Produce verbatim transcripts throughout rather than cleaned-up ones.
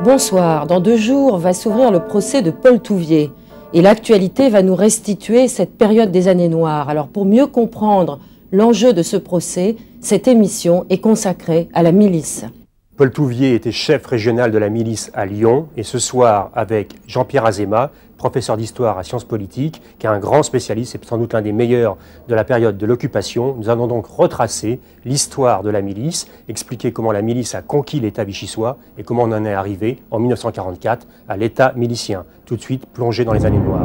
Bonsoir. Dans deux jours va s'ouvrir le procès de Paul Touvier. Et l'actualité va nous restituer cette période des années noires. Alors pour mieux comprendre l'enjeu de ce procès, cette émission est consacrée à la milice. Paul Touvier était chef régional de la milice à Lyon. Et ce soir, avec Jean-Pierre Azéma, professeur d'histoire à Sciences Politiques, qui est un grand spécialiste, c'est sans doute l'un des meilleurs de la période de l'occupation. Nous allons donc retracer l'histoire de la milice, expliquer comment la milice a conquis l'État vichysois et comment on en est arrivé en mille neuf cent quarante-quatre à l'État milicien. Tout de suite, plongé dans les années noires.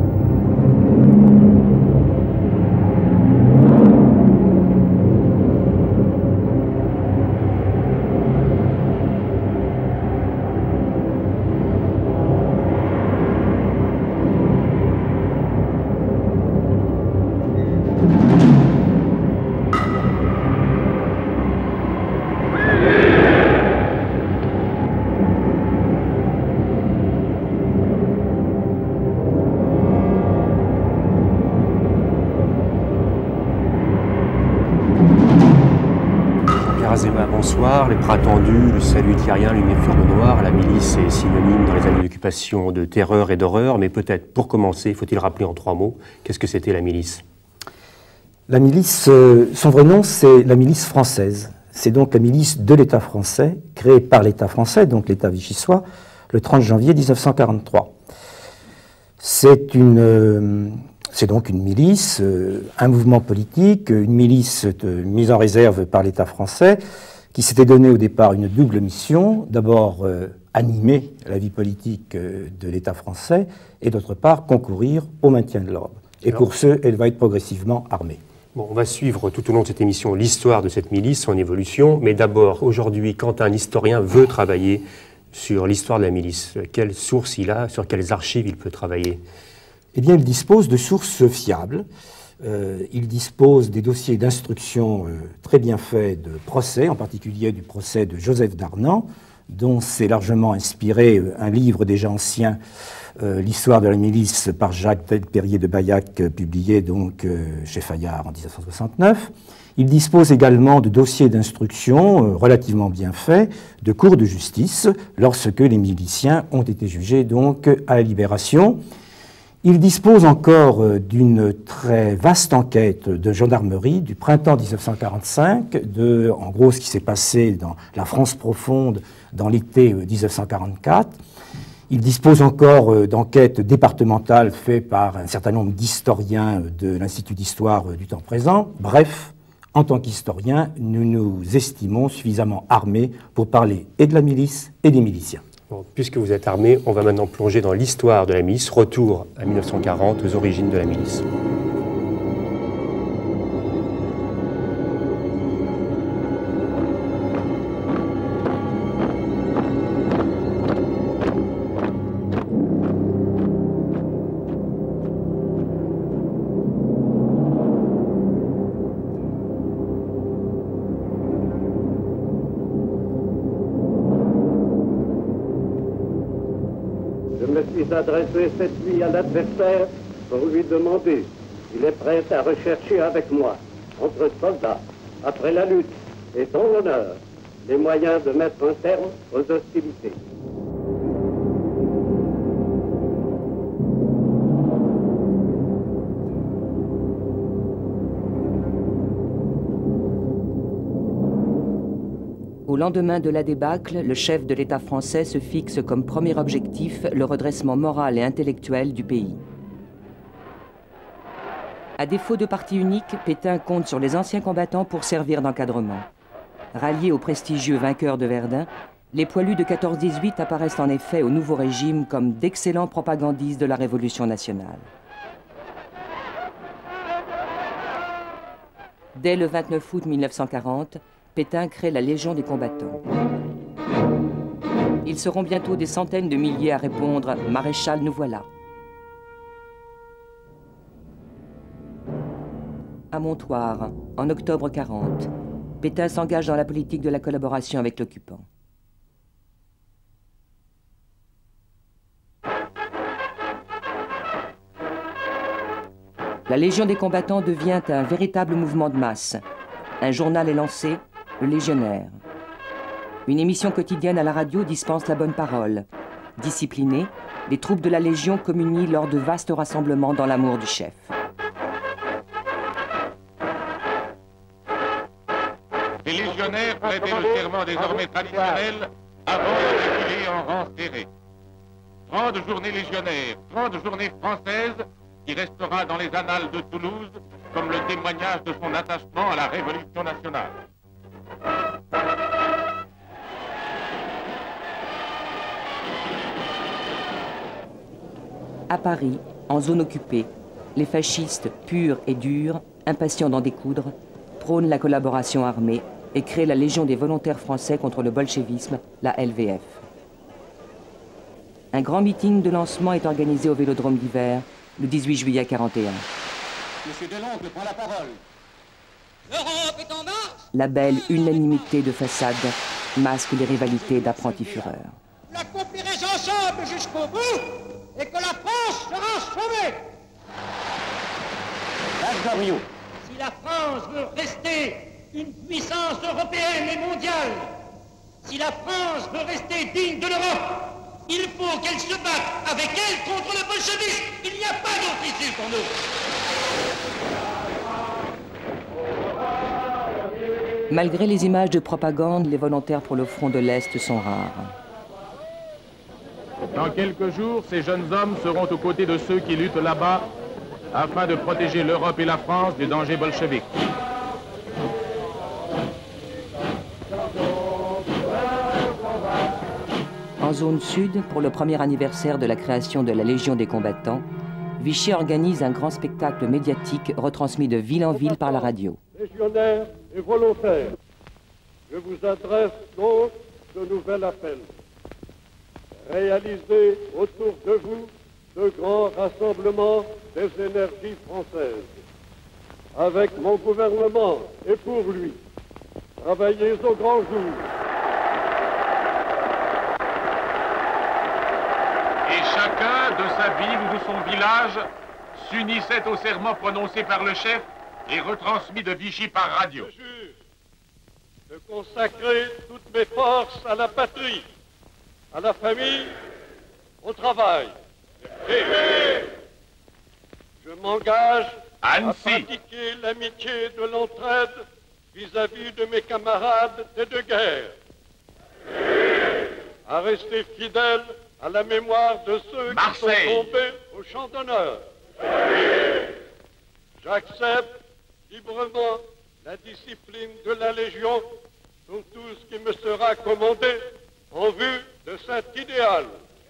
Bonsoir, les bras tendus, le salut thierrien, l'uniforme noir, la milice est synonyme dans les années d'occupation de terreur et d'horreur, mais peut-être pour commencer, faut-il rappeler en trois mots, qu'est-ce que c'était la milice? La milice, euh, son vrai nom c'est la milice française, c'est donc la milice de l'État français, créée par l'État français, donc l'État vichysois, le trente janvier mille neuf cent quarante-trois. C'est une... Euh, C'est donc une milice, euh, un mouvement politique, une milice de, mise en réserve par l'État français, qui s'était donné au départ une double mission, d'abord euh, animer la vie politique euh, de l'État français, et d'autre part concourir au maintien de l'ordre. Et Alors, pour ce, elle va être progressivement armée. Bon, on va suivre tout au long de cette émission l'histoire de cette milice, son évolution, mais d'abord, aujourd'hui, quand un historien veut travailler sur l'histoire de la milice, quelles sources il a, sur quelles archives il peut travailler? Eh bien, il dispose de sources fiables. Euh, il dispose des dossiers d'instruction euh, très bien faits de procès, en particulier du procès de Joseph Darnan, dont s'est largement inspiré euh, un livre déjà ancien, euh, l'histoire de la milice par Jacques Périer de Baillac, euh, publié donc euh, chez Fayard en mille neuf cent soixante-neuf. Il dispose également de dossiers d'instruction euh, relativement bien faits, de cours de justice, lorsque les miliciens ont été jugés donc à la Libération. Il dispose encore d'une très vaste enquête de gendarmerie du printemps mille neuf cent quarante-cinq, de, en gros, ce qui s'est passé dans la France profonde dans l'été mille neuf cent quarante-quatre. Il dispose encore d'enquêtes départementales faites par un certain nombre d'historiens de l'Institut d'histoire du temps présent. Bref, en tant qu'historiens, nous nous estimons suffisamment armés pour parler et de la milice et des miliciens. Bon, puisque vous êtes armé, on va maintenant plonger dans l'histoire de la milice. Retour à mille neuf cent quarante, aux origines de la milice. Je me suis adressé cette nuit à l'adversaire pour lui demander s'il est prêt à rechercher avec moi, entre soldats, après la lutte et dans l'honneur, les moyens de mettre un terme aux hostilités. Au lendemain de la débâcle, le chef de l'État français se fixe comme premier objectif le redressement moral et intellectuel du pays. À défaut de parti unique, Pétain compte sur les anciens combattants pour servir d'encadrement. Ralliés aux prestigieux vainqueurs de Verdun, les poilus de quatorze dix-huit apparaissent en effet au nouveau régime comme d'excellents propagandistes de la Révolution nationale. Dès le vingt-neuf août mille neuf cent quarante, Pétain crée la Légion des combattants. Ils seront bientôt des centaines de milliers à répondre « Maréchal, nous voilà ». À Montoire, en octobre quarante, Pétain s'engage dans la politique de la collaboration avec l'occupant. La Légion des combattants devient un véritable mouvement de masse. Un journal est lancé, le Légionnaire. Une émission quotidienne à la radio dispense la bonne parole. Disciplinés, les troupes de la Légion communient lors de vastes rassemblements dans l'amour du chef. Les légionnaires prêtaient le serment désormais traditionnel avant de défiler en rang serré. trente journées légionnaires, trente journées françaises, qui restera dans les annales de Toulouse comme le témoignage de son attachement à la Révolution nationale. À Paris, en zone occupée, les fascistes purs et durs, impatients d'en découdre, prônent la collaboration armée et créent la Légion des volontaires français contre le bolchevisme, la L V F. Un grand meeting de lancement est organisé au Vélodrome d'hiver, le dix-huit juillet quarante et un. Monsieur Deloncle prend la parole. L'Europe est en marche. La belle unanimité de façade masque les rivalités d'apprentis fureurs. Vous l'accomplirez ensemble jusqu'au bout et que la France sera sauvée. Si la France veut rester une puissance européenne et mondiale, si la France veut rester digne de l'Europe, il faut qu'elle se batte avec elle contre le bolchevisme. Il n'y a pas d'autre issue pour nous. Malgré les images de propagande, les volontaires pour le front de l'Est sont rares. Dans quelques jours, ces jeunes hommes seront aux côtés de ceux qui luttent là-bas afin de protéger l'Europe et la France du danger bolchevique. En zone sud, pour le premier anniversaire de la création de la Légion des combattants, Vichy organise un grand spectacle médiatique retransmis de ville en ville par la radio. Légionnaires et volontaires, je vous adresse donc ce nouvel appel. Réalisez autour de vous de grands rassemblements des énergies françaises. Avec mon gouvernement et pour lui, travaillez au grand jour. Et chacun, de sa ville ou de son village, s'unissait au serment prononcé par le chef et retransmis de Vichy par radio. Je jure de consacrer toutes mes forces à la patrie, à la famille, au travail. Et je m'engage à pratiquer l'amitié de l'entraide vis-à-vis de mes camarades des deux guerres. À rester fidèle à la mémoire de ceux Marseille. qui sont tombés au champ d'honneur. J'accepte librement la discipline de la Légion pour tout ce qui me sera commandé en vue de cet idéal.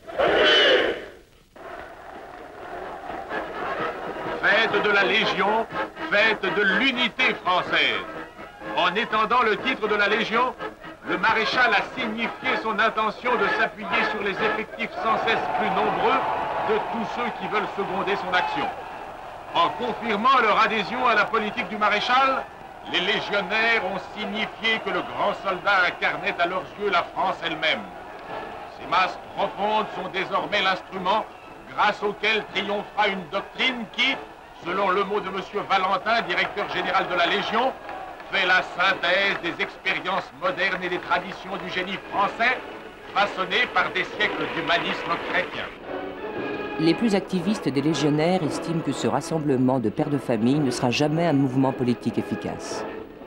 Fête de la Légion, fête de l'unité française. En étendant le titre de la Légion, le maréchal a signifié son intention de s'appuyer sur les effectifs sans cesse plus nombreux de tous ceux qui veulent seconder son action. En confirmant leur adhésion à la politique du maréchal, les légionnaires ont signifié que le grand soldat incarnait à leurs yeux la France elle-même. Ces masses profondes sont désormais l'instrument grâce auquel triomphera une doctrine qui, selon le mot de M. Valentin, directeur général de la Légion, fait la synthèse des expériences modernes et des traditions du génie français, façonnées par des siècles d'humanisme chrétien. Les plus activistes des légionnaires estiment que ce rassemblement de pères de famille ne sera jamais un mouvement politique efficace.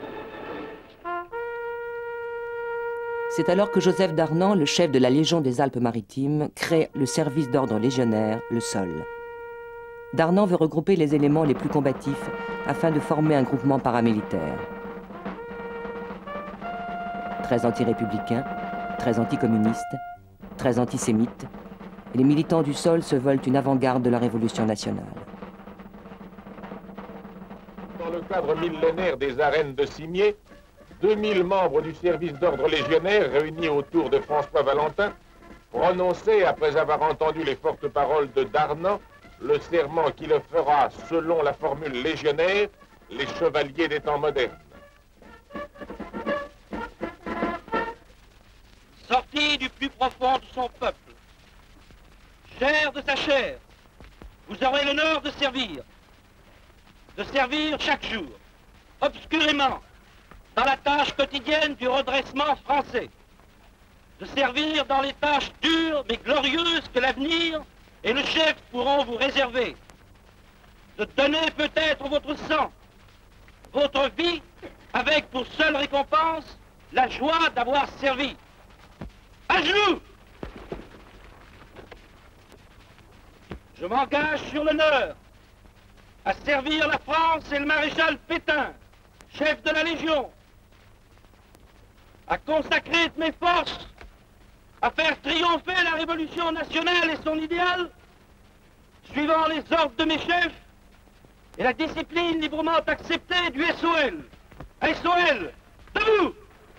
C'est alors que Joseph Darnan, le chef de la Légion des Alpes-Maritimes, crée le service d'ordre légionnaire, le S O L. Darnan veut regrouper les éléments les plus combatifs afin de former un groupement paramilitaire. Très anti-républicain, très anticommuniste, très antisémite, les militants du S O L se veulent une avant-garde de la Révolution nationale. Dans le cadre millénaire des arènes de Cimiez, deux mille membres du service d'ordre légionnaire réunis autour de François Valentin prononçaient, après avoir entendu les fortes paroles de Darnan, le serment qui le fera, selon la formule légionnaire, les chevaliers des temps modernes. Sorti du plus profond de son peuple, chair de sa chair, vous aurez l'honneur de servir, de servir chaque jour, obscurément, dans la tâche quotidienne du redressement français, de servir dans les tâches dures mais glorieuses que l'avenir et le chef pourront vous réserver, de donner peut-être votre sang, votre vie, avec pour seule récompense la joie d'avoir servi. À genoux! Je m'engage sur l'honneur à servir la France et le maréchal Pétain, chef de la Légion, à consacrer de mes forces, à faire triompher la Révolution nationale et son idéal, suivant les ordres de mes chefs et la discipline librement acceptée du S O L. S O L, debout!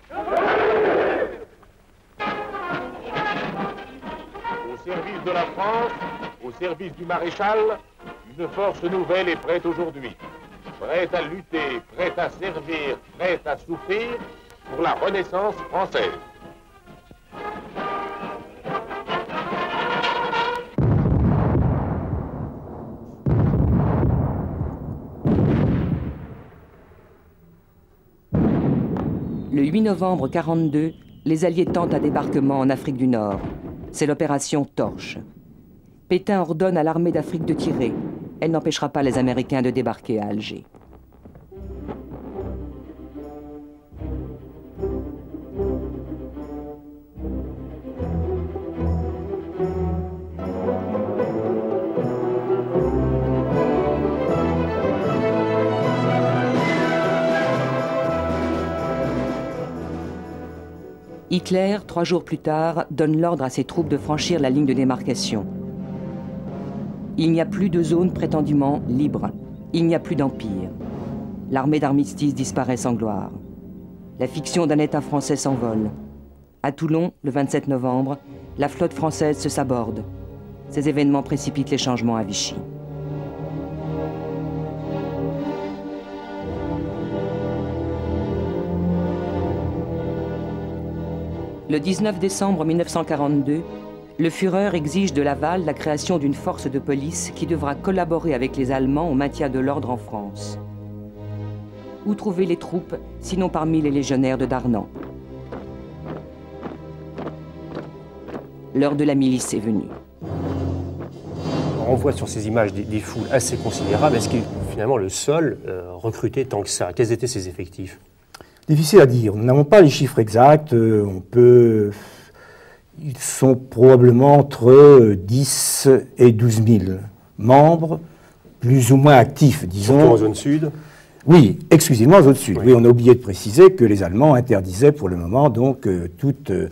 Au service de la France, au service du maréchal, une force nouvelle est prête aujourd'hui. Prête à lutter, prête à servir, prête à souffrir pour la Renaissance française. Le huit novembre mille neuf cent quarante-deux, les Alliés tentent un débarquement en Afrique du Nord. C'est l'opération Torche. Pétain ordonne à l'armée d'Afrique de tirer. Elle n'empêchera pas les Américains de débarquer à Alger. Hitler, trois jours plus tard, donne l'ordre à ses troupes de franchir la ligne de démarcation. Il n'y a plus de zone prétendument libre. Il n'y a plus d'empire. L'armée d'armistice disparaît sans gloire. La fiction d'un État français s'envole. À Toulon, le vingt-sept novembre, la flotte française se saborde. Ces événements précipitent les changements à Vichy. Le dix-neuf décembre mille neuf cent quarante-deux, le Führer exige de Laval la création d'une force de police qui devra collaborer avec les Allemands au maintien de l'ordre en France. Où trouver les troupes, sinon parmi les légionnaires de Darnand? L'heure de la milice est venue. On voit sur ces images des, des foules assez considérables. Est-ce que finalement le sol euh, recrutait tant que ça? Quels étaient ses effectifs? Difficile à dire. Nous n'avons pas les chiffres exacts. Euh, on peut... Ils sont probablement entre dix et douze mille membres, plus ou moins actifs, disons. Surtout en zone sud? Oui, exclusivement en zone sud. Oui. Oui, on a oublié de préciser que les Allemands interdisaient pour le moment, donc, euh, toute... Euh,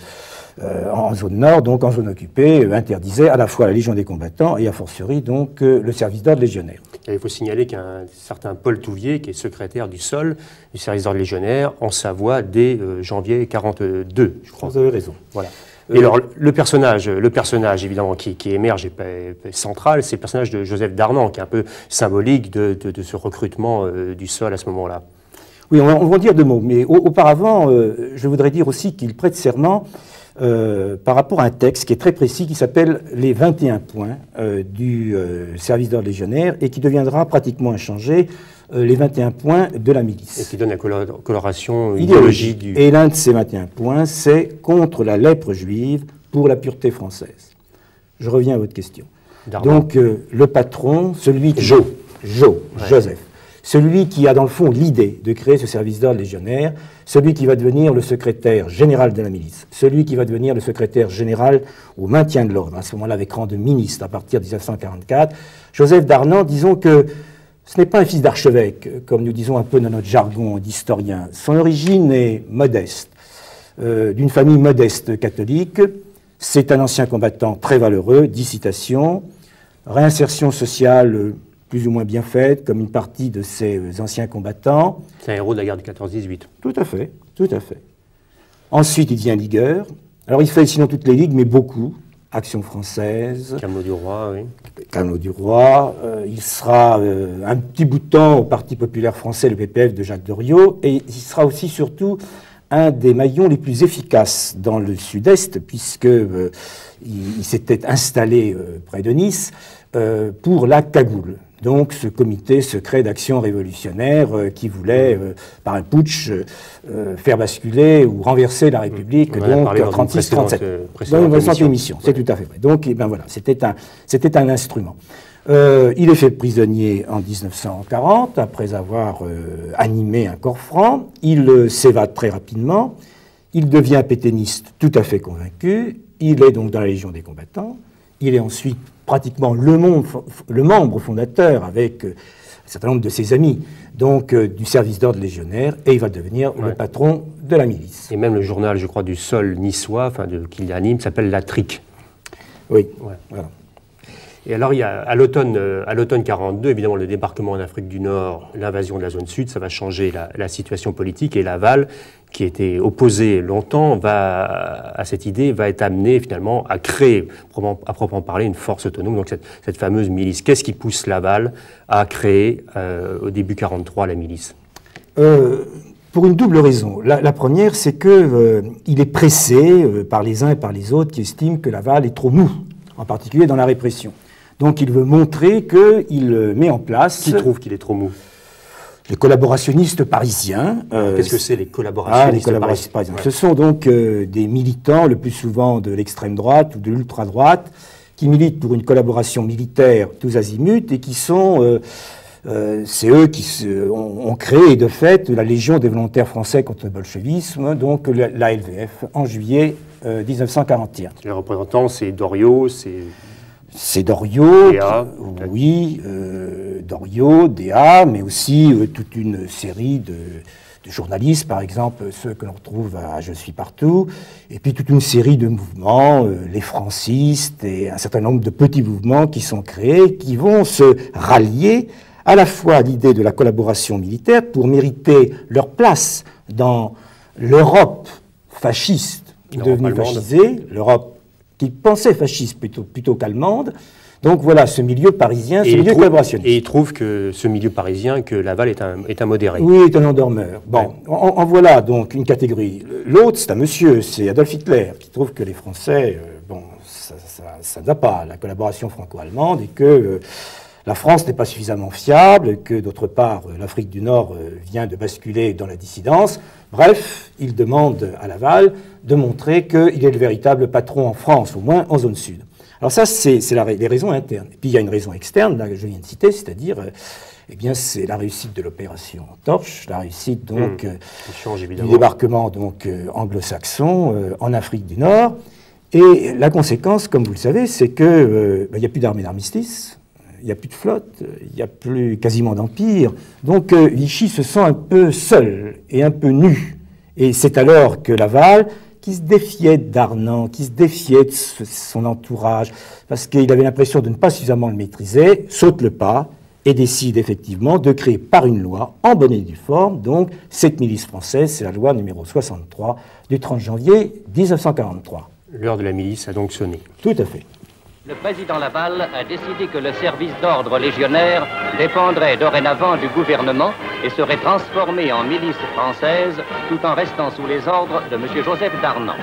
en zone nord, donc en zone occupée, euh, interdisaient à la fois la Légion des combattants et a fortiori, donc, euh, le service d'ordre légionnaire. Et il faut signaler qu'un certain Paul Touvier, qui est secrétaire du S O L, du service d'ordre légionnaire, en Savoie dès euh, janvier quarante-deux, je crois. Vous avez raison. Voilà. Et alors, le personnage, le personnage évidemment, qui, qui émerge et est central, c'est le personnage de Joseph Darnand, qui est un peu symbolique de, de, de ce recrutement euh, du S O L à ce moment-là. Oui, on va, on va en dire deux mots, mais au, auparavant, euh, je voudrais dire aussi qu'il prête serment euh, par rapport à un texte qui est très précis, qui s'appelle les vingt et un points euh, du euh, service d'ordre légionnaire et qui deviendra pratiquement inchangé euh, les vingt et un points de la milice. Et qui donne la color coloration idéologique du... Et l'un de ces vingt et un points, c'est contre la lèpre juive pour la pureté française. Je reviens à votre question. Donc, euh, le patron, celui qui... Jo. Jo, ouais. Joseph. Celui qui a dans le fond l'idée de créer ce service d'ordre légionnaire, celui qui va devenir le secrétaire général de la milice, celui qui va devenir le secrétaire général au maintien de l'ordre, à ce moment-là avec rang de ministre à partir de mille neuf cent quarante-quatre, Joseph Darnand, disons que ce n'est pas un fils d'archevêque, comme nous disons un peu dans notre jargon d'historien. Son origine est modeste, euh, d'une famille modeste catholique. C'est un ancien combattant très valeureux, dix citations, réinsertion sociale euh, plus ou moins bien faite, comme une partie de ces euh, anciens combattants. C'est un héros de la guerre de quatorze dix-huit. Tout à fait, tout à fait. Ensuite, il devient ligueur. Alors, il fait sinon toutes les ligues, mais beaucoup. Action française. Camelot du Roi, oui. Camelot du Roi. Euh, il sera euh, un petit bout de temps au Parti populaire français, le P P F de Jacques Doriot, et il sera aussi surtout un des maillons les plus efficaces dans le sud-est, puisque euh, il, il s'était installé euh, près de Nice euh, pour la cagoule. donc ce comité secret d'action révolutionnaire euh, qui voulait, euh, par un putsch, euh, faire basculer ou renverser la République, on donc en trente-six trente-sept. Dans une précédente émission, c'est tout à fait vrai. Donc, eh ben voilà, c'était un, c'était un instrument. Euh, il est fait prisonnier en mille neuf cent quarante, après avoir euh, animé un corps franc. Il euh, s'évade très rapidement. Il devient pétainiste tout à fait convaincu. Il est donc dans la Légion des combattants. Il est ensuite pratiquement le, monde, le membre fondateur avec euh, un certain nombre de ses amis, donc euh, du service d'ordre légionnaire, et il va devenir ouais. le patron de la milice. Et même le journal, je crois, du sol niçois, enfin, qu'il anime, s'appelle La Trique. Oui, ouais. voilà. Et alors, il y a, à l'automne à l'automne quarante-deux, évidemment, le débarquement en Afrique du Nord, l'invasion de la zone sud, ça va changer la, la situation politique. Et Laval, qui était opposé longtemps va, à cette idée, va être amené finalement à créer, à proprement parler, une force autonome. Donc cette, cette fameuse milice. Qu'est-ce qui pousse Laval à créer, euh, au début quarante-trois, la milice euh, Pour une double raison. La, la première, c'est qu'il euh, est pressé euh, par les uns et par les autres qui estiment que Laval est trop mou, en particulier dans la répression. Donc il veut montrer qu'il met en place... Qui trouve qu'il est trop mou? Les collaborationnistes parisiens. Euh, Qu'est-ce que c'est les collaborationnistes, ah, les collaborationnistes parisiens, parisiens. Ouais. Ce sont donc euh, des militants, le plus souvent de l'extrême droite ou de l'ultra-droite, qui militent pour une collaboration militaire tous azimuts et qui sont... Euh, euh, c'est eux qui se, ont, ont créé, de fait, la Légion des volontaires français contre le bolchevisme, donc la, la L V F, en juillet euh, mille neuf cent quarante et un. Les représentants, c'est Doriot, c'est... C'est Doriot, D A, oui, euh, Doriot, D A, mais aussi euh, toute une série de, de journalistes, par exemple ceux que l'on retrouve à Je suis partout, et puis toute une série de mouvements, euh, les francistes et un certain nombre de petits mouvements qui sont créés, qui vont se rallier à la fois à l'idée de la collaboration militaire pour mériter leur place dans l'Europe fasciste, devenue fascisée, l'Europe qui pensait fasciste plutôt, plutôt qu'allemande. Donc voilà, ce milieu parisien, ce milieu collaborationniste. Et il trouve que ce milieu parisien, que Laval est un, est un modéré. Oui, est un endormeur. Bon, ouais. en, en voilà donc une catégorie. L'autre, c'est un monsieur, c'est Adolf Hitler, qui trouve que les Français, euh, bon, ça ne va pas, la collaboration franco-allemande, et que euh, la France n'est pas suffisamment fiable, que d'autre part, euh, l'Afrique du Nord euh, vient de basculer dans la dissidence. Bref, il demande à Laval de montrer qu'il est le véritable patron en France, au moins en zone sud. Alors ça, c'est les raisons internes. Et puis il y a une raison externe, là, que je viens de citer, c'est-à-dire, euh, eh bien, c'est la réussite de l'opération Torche, la réussite donc mmh, euh, change, du débarquement donc euh, anglo-saxon euh, en Afrique du Nord. Et la conséquence, comme vous le savez, c'est que euh, ben, il n'y a plus d'armée d'armistice, il n'y a plus de flotte, il n'y a plus quasiment d'empire. Donc euh, Vichy se sent un peu seul et un peu nu. Et c'est alors que Laval, qui se défiait d'Arnand, qui se défiait de son entourage, parce qu'il avait l'impression de ne pas suffisamment le maîtriser, saute le pas et décide effectivement de créer par une loi, en bonne et due forme, donc cette milice française, c'est la loi numéro soixante-trois du trente janvier mille neuf cent quarante-trois. L'heure de la milice a donc sonné. Tout à fait. Le président Laval a décidé que le service d'ordre légionnaire dépendrait dorénavant du gouvernement et serait transformé en milice française tout en restant sous les ordres de M. Joseph Darnand.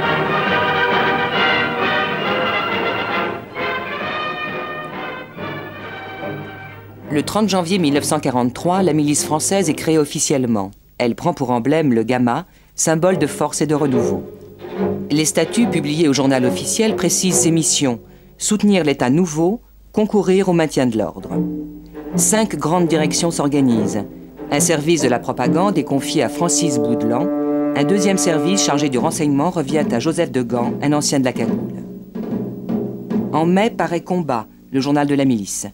Le trente janvier mille neuf cent quarante-trois, la milice française est créée officiellement. Elle prend pour emblème le gamma, symbole de force et de renouveau. Les statuts publiés au journal officiel précisent ses missions: soutenir l'État nouveau, concourir au maintien de l'ordre. Cinq grandes directions s'organisent. Un service de la propagande est confié à Francis Boudelan. Un deuxième service chargé du renseignement revient à Joseph de Gand, un ancien de la cagoule. En mai paraît Combat, le journal de la milice.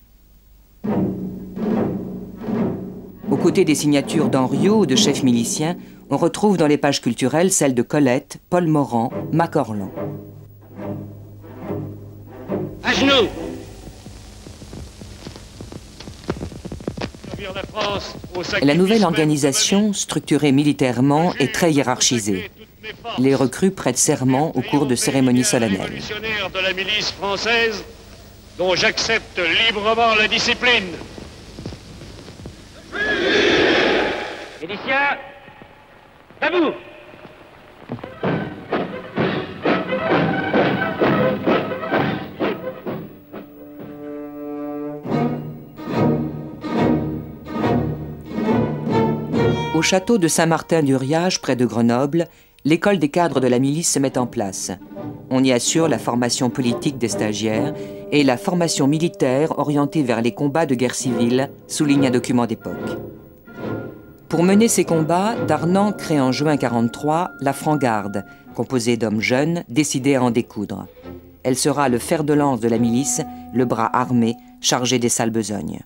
Aux côtés des signatures d'Henriot ou de chefs miliciens, on retrouve dans les pages culturelles celles de Colette, Paul Morand, Mac Orlan. À genoux! La nouvelle organisation, structurée militairement, est très hiérarchisée. Les recrues prêtent serment au cours de cérémonies solennelles. De la milice française, dont j'accepte librement la discipline. Miliciens, debout! château de Saint-Martin-du-Riage, près de Grenoble, l'école des cadres de la milice se met en place. On y assure la formation politique des stagiaires et la formation militaire orientée vers les combats de guerre civile, souligne un document d'époque. Pour mener ces combats, Darnand crée en juin quarante-trois la Franc-Garde, composée d'hommes jeunes décidés à en découdre. Elle sera le fer de lance de la milice, le bras armé, chargé des sales besognes.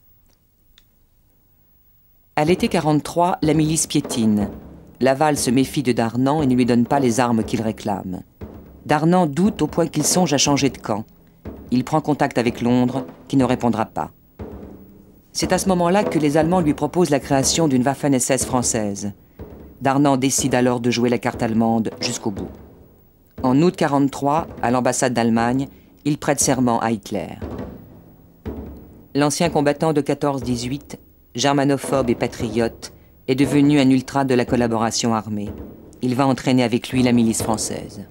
À l'été quarante-trois, la milice piétine. Laval se méfie de Darnand et ne lui donne pas les armes qu'il réclame. Darnand doute au point qu'il songe à changer de camp. Il prend contact avec Londres, qui ne répondra pas. C'est à ce moment-là que les Allemands lui proposent la création d'une Waffen-S S française. Darnand décide alors de jouer la carte allemande jusqu'au bout. En août quarante-trois, à l'ambassade d'Allemagne, il prête serment à Hitler. L'ancien combattant de quatorze dix-huit, germanophobe et patriote, est devenu un ultra de la collaboration armée. Il va entraîner avec lui la milice française.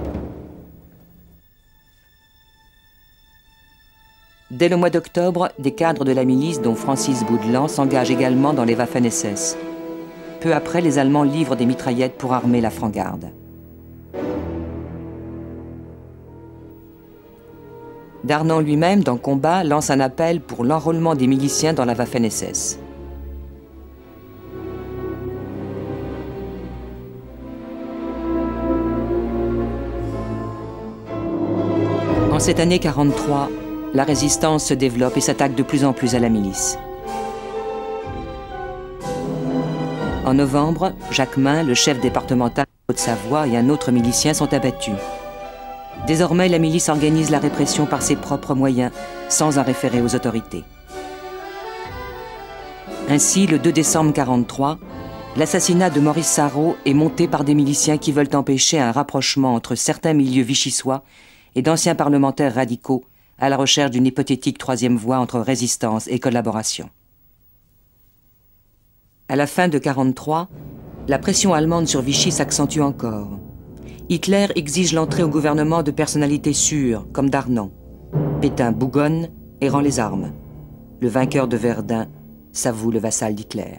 Dès le mois d'octobre, des cadres de la milice, dont Francis Boudelan, s'engagent également dans les Waffen-S S. Peu après, les Allemands livrent des mitraillettes pour armer la Franc-Garde. Darnand lui-même, dans Combat, lance un appel pour l'enrôlement des miliciens dans la Waffen-S S. En cette année quarante-trois, la résistance se développe et s'attaque de plus en plus à la milice. En novembre, Jacques Main, le chef départemental de Haute-Savoie, et un autre milicien sont abattus. Désormais, la milice organise la répression par ses propres moyens, sans en référer aux autorités. Ainsi, le deux décembre quarante-trois, l'assassinat de Maurice Sarraut est monté par des miliciens qui veulent empêcher un rapprochement entre certains milieux vichysois et d'anciens parlementaires radicaux à la recherche d'une hypothétique troisième voie entre résistance et collaboration. À la fin de quarante-trois, la pression allemande sur Vichy s'accentue encore. Hitler exige l'entrée au gouvernement de personnalités sûres, comme Darnand. Pétain bougonne et rend les armes. Le vainqueur de Verdun s'avoue le vassal d'Hitler.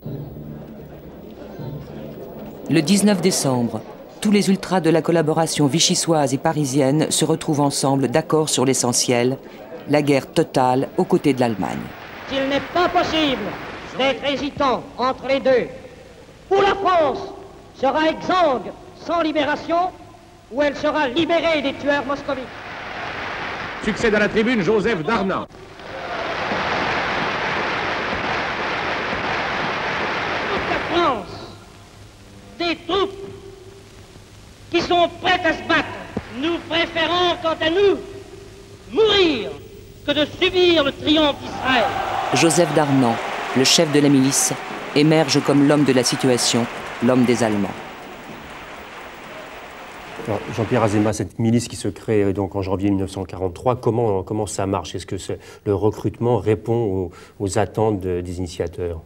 Le dix-neuf décembre, tous les ultras de la collaboration vichysoise et parisienne se retrouvent ensemble d'accord sur l'essentiel, la guerre totale aux côtés de l'Allemagne. S'il n'est pas possible d'être hésitant entre les deux, ou la France sera exsangue sans libération, ou elle sera libérée des tueurs moscovites. Succède à la tribune Joseph Darnand. Toute la France, des troupes qui sont prêtes à se battre. Nous préférons, quant à nous, mourir que de subir le triomphe d'Israël. Joseph Darnand, le chef de la milice, émerge comme l'homme de la situation, l'homme des Allemands. Jean-Pierre Azéma, cette milice qui se crée donc en janvier mille neuf cent quarante-trois, comment, comment ça marche? Est-ce que ce, le recrutement répond aux, aux attentes de, des initiateurs?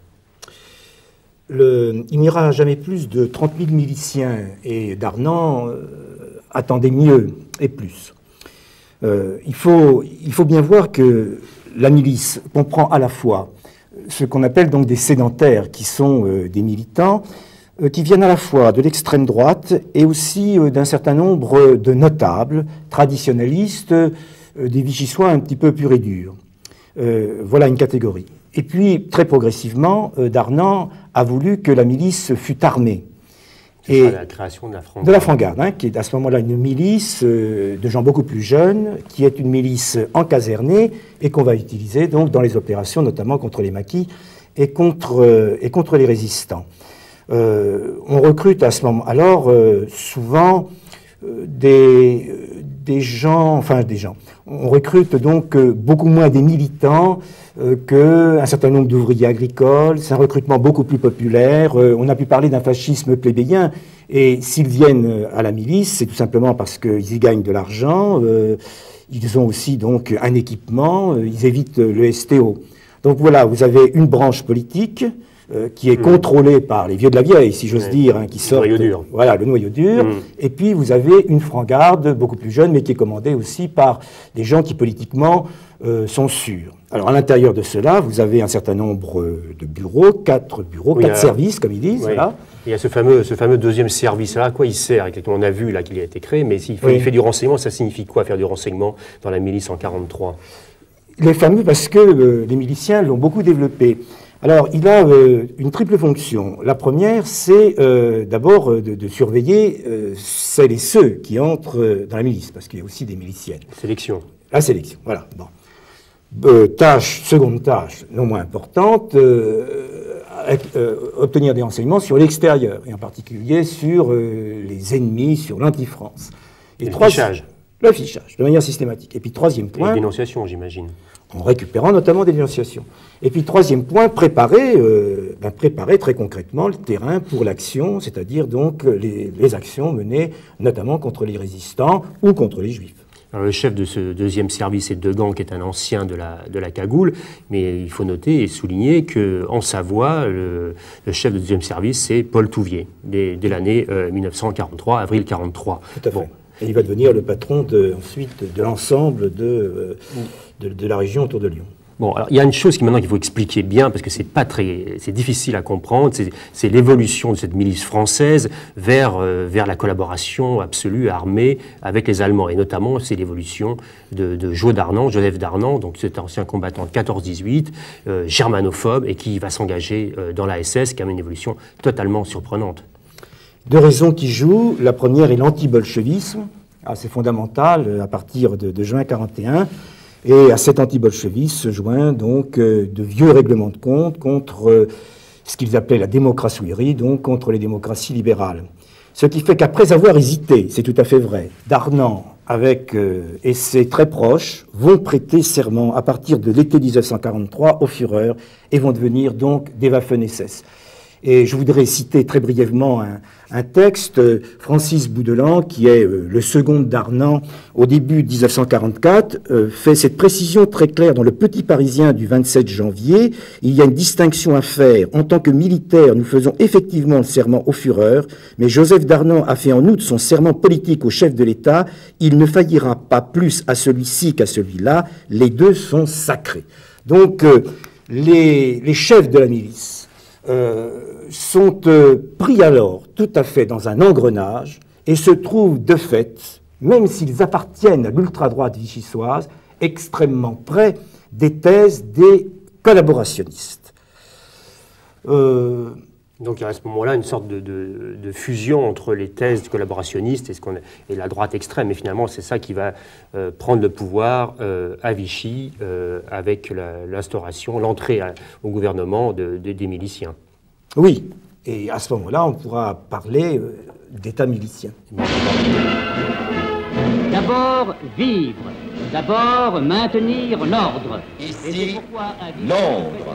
Le, il n'y aura jamais plus de trente mille miliciens et Darnand euh, attendait mieux et plus. Euh, il, faut, il faut bien voir que la milice comprend à la fois ce qu'on appelle donc des sédentaires, qui sont euh, des militants, euh, qui viennent à la fois de l'extrême droite et aussi euh, d'un certain nombre de notables, traditionnalistes, euh, des vichysois un petit peu purs et durs. Euh, voilà une catégorie. Et puis, très progressivement, euh, Darnand a voulu que la milice fût armée. Et la création de la Franc-Garde. De la Franc-Garde, hein, qui est à ce moment-là une milice euh, de gens beaucoup plus jeunes, qui est une milice encasernée et qu'on va utiliser donc dans les opérations, notamment contre les maquis et contre, euh, et contre les résistants. Euh, on recrute à ce moment alors euh, souvent euh, des, des gens, enfin des gens. On recrute donc euh, beaucoup moins des militants euh, qu'un certain nombre d'ouvriers agricoles. C'est un recrutement beaucoup plus populaire. Euh, on a pu parler d'un fascisme plébéien. Et s'ils viennent à la milice, c'est tout simplement parce qu'ils y gagnent de l'argent. Euh, ils ont aussi donc un équipement. Euh, ils évitent le S T O. Donc voilà, vous avez une branche politique euh, qui est mmh. contrôlé par les vieux de la vieille, si j'ose ouais. dire, hein, qui sortent... Le noyau dur. Voilà, le noyau dur. Mmh. Et puis, vous avez une franc-garde, beaucoup plus jeune, mais qui est commandée aussi par des gens qui, politiquement, euh, sont sûrs. Alors, à l'intérieur de cela, vous avez un certain nombre de bureaux, quatre bureaux, oui, quatre a... services, comme ils disent, oui. Voilà. Il y a ce fameux, ce fameux deuxième service-là, à quoi il sert exactement? On a vu là qu'il a été créé, mais s'il fait, oui. il fait du renseignement, ça signifie quoi, faire du renseignement dans la milice en quarante-trois? Les fameux, parce que euh, les miliciens l'ont beaucoup développé. Alors, il a euh, une triple fonction. La première, c'est euh, d'abord euh, de, de surveiller euh, celles et ceux qui entrent euh, dans la milice, parce qu'il y a aussi des miliciennes. Sélection. La sélection, voilà. Bon. Euh, tâche, seconde tâche, non moins importante, euh, avec, euh, obtenir des renseignements sur l'extérieur, et en particulier sur euh, les ennemis, sur l'anti-France. Et le fichage. Le fichage, de manière systématique. Et puis troisième point... Et les dénonciations, j'imagine. En récupérant notamment des dénonciations. Et puis troisième point, préparer, euh, ben, préparer très concrètement le terrain pour l'action, c'est-à-dire donc les, les actions menées notamment contre les résistants ou contre les juifs. Alors, le chef de ce deuxième service est Degan, qui est un ancien de la, de la cagoule, mais il faut noter et souligner qu'en Savoie, le, le chef de deuxième service, c'est Paul Touvier, dès, dès l'année euh, mille neuf cent quarante-trois, avril quarante-trois. Tout à fait. Bon. Et il va devenir le patron de, ensuite de l'ensemble de, euh, de, de la région autour de Lyon. Bon, alors il y a une chose qui maintenant qu'il faut expliquer bien, parce que c'est pas très, c'est difficile à comprendre, c'est l'évolution de cette milice française vers, euh, vers la collaboration absolue, armée, avec les Allemands. Et notamment, c'est l'évolution de, de Jo Darnan, Joseph Darnan, donc cet ancien combattant de quatorze dix-huit, euh, germanophobe, et qui va s'engager euh, dans la S S, qui a une évolution totalement surprenante. Deux raisons qui jouent. La première est l'anti-bolchevisme. Ah, c'est fondamental à partir de, de juin quarante et un. Et à cet anti-bolchevisme se joint donc euh, de vieux règlements de compte contre euh, ce qu'ils appelaient la démocratie, donc contre les démocraties libérales. Ce qui fait qu'après avoir hésité, c'est tout à fait vrai, Darnan, avec euh, et ses très proches, vont prêter serment à partir de l'été mille neuf cent quarante-trois au Führer et vont devenir donc des Waffen-S S. Et je voudrais citer très brièvement un, un texte, euh, Francis Boudelan, qui est euh, le second Darnan au début de mille neuf cent quarante-quatre, euh, fait cette précision très claire dans le Petit Parisien du vingt-sept janvier. Il y a une distinction à faire. En tant que militaire, nous faisons effectivement le serment au Führer, mais Joseph Darnan a fait en outre son serment politique au chef de l'État. Il ne faillira pas plus à celui-ci qu'à celui-là. Les deux sont sacrés. Donc, euh, les, les chefs de la milice Euh, sont euh, pris alors tout à fait dans un engrenage et se trouvent de fait, même s'ils appartiennent à l'ultra-droite vichysoise, extrêmement près des thèses des collaborationnistes. Euh, Donc il y a à ce moment-là une sorte de, de, de fusion entre les thèses collaborationnistes et, ce qu'on a, et la droite extrême. Et finalement, c'est ça qui va euh, prendre le pouvoir euh, à Vichy euh, avec l'instauration, l'entrée au gouvernement de, de, des miliciens. Oui, et à ce moment-là, on pourra parler euh, d'État milicien. D'abord, vivre. D'abord, maintenir l'ordre. Et c'est l'ordre.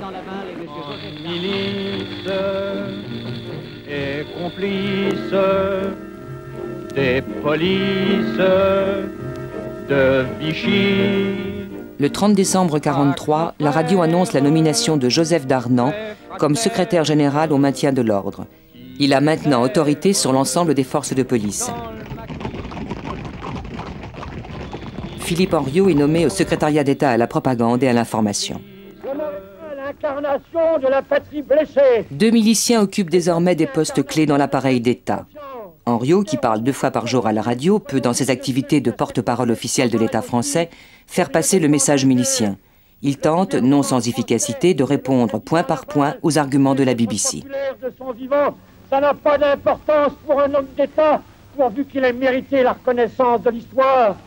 Milice et complice des polices de Vichy. Le trente décembre quarante-trois, la radio annonce la nomination de Joseph Darnan comme secrétaire général au maintien de l'ordre. Il a maintenant autorité sur l'ensemble des forces de police. Philippe Henriot est nommé au secrétariat d'État à la propagande et à l'information. L'incarnation de la patrie blessée. Deux miliciens occupent désormais des postes clés dans l'appareil d'État. Henriot, qui parle deux fois par jour à la radio, peut, dans ses activités de porte-parole officiel de l'État français, faire passer le message milicien. Il tente, non sans efficacité, de répondre point par point aux arguments de la B B C. De son vivant, ça n'a pas d'importance pour un homme d'État, pourvu qu'il ait mérité la reconnaissance de l'histoire.